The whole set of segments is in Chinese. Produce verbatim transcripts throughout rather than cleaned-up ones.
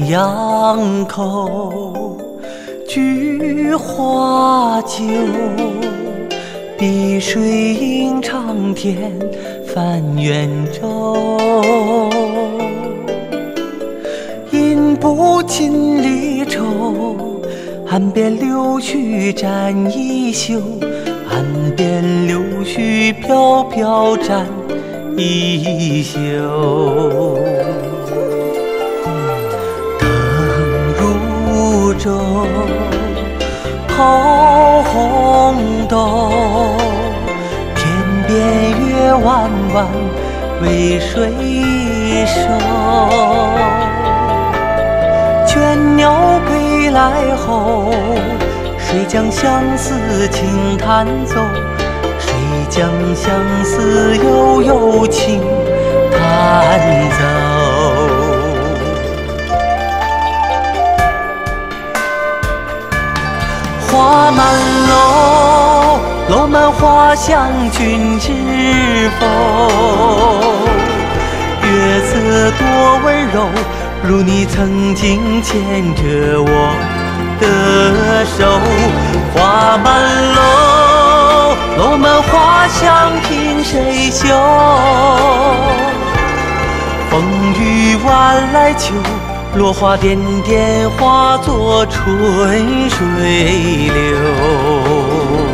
鸯口，菊花酒，碧水映长天泛圆周。饮不尽离愁，岸边柳絮沾衣袖，岸边柳絮飘飘沾衣袖。灯如昼，抛红豆，天边月弯弯为谁收？倦鸟归来后，谁将相思轻弹奏？谁将相思悠悠轻弹奏？花满楼，楼满花香，君知否？月色多温柔，如你曾经牵着我的手。花满楼，楼满花香，凭谁嗅？风雨晚来秋，落花点点化作春水流。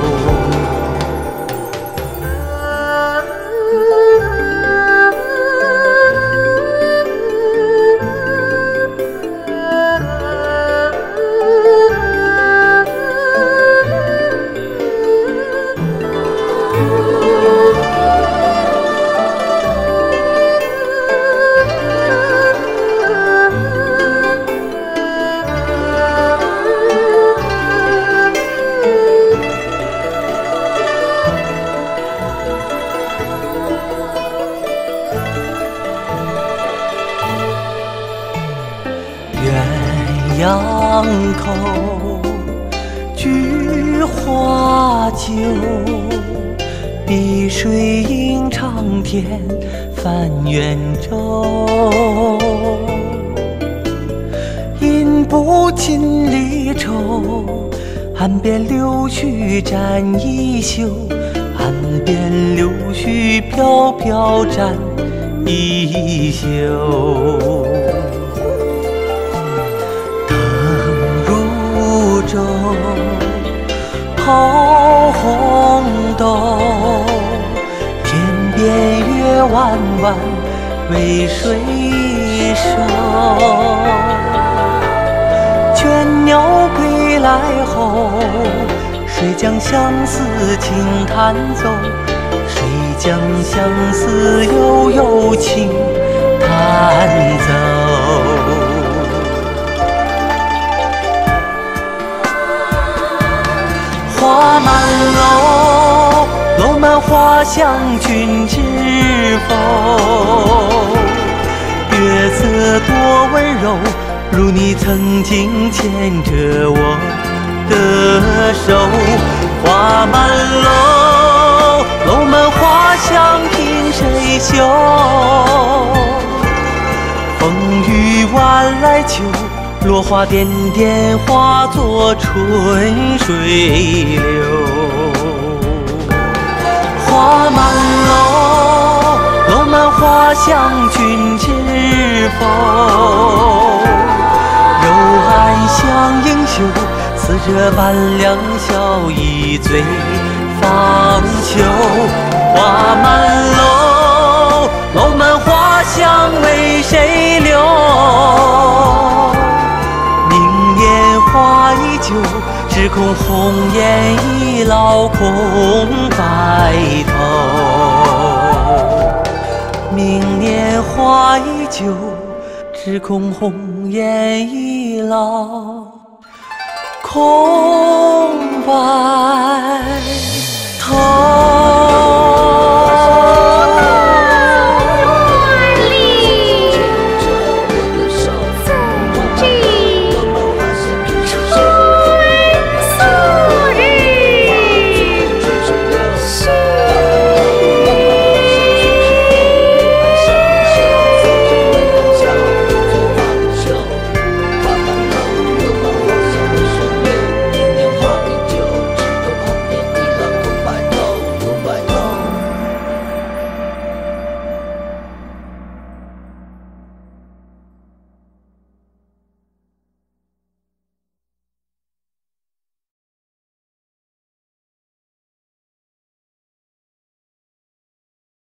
鸯口，菊花酒，碧水映长天泛圆周。饮不尽离愁，岸边柳絮沾衣袖，岸边柳絮飘飘沾衣袖。抛红豆，天边月弯弯为谁收？倦鸟归来后，谁将相思轻弹奏？谁将相思悠悠轻弹奏？花满楼，楼满花香，君知否？月色多温柔，如你曾经牵着我的手。花满楼，楼满花香，凭谁嗅？风雨晚来秋，落花点点化作春水流。花满楼，楼满花香，君知否？柔岸相映秀，似这般两小一醉方休。花满楼，楼满花香，为谁留？花依旧，只恐红颜已老，空白头。明年花依旧，只恐红颜已老，空白。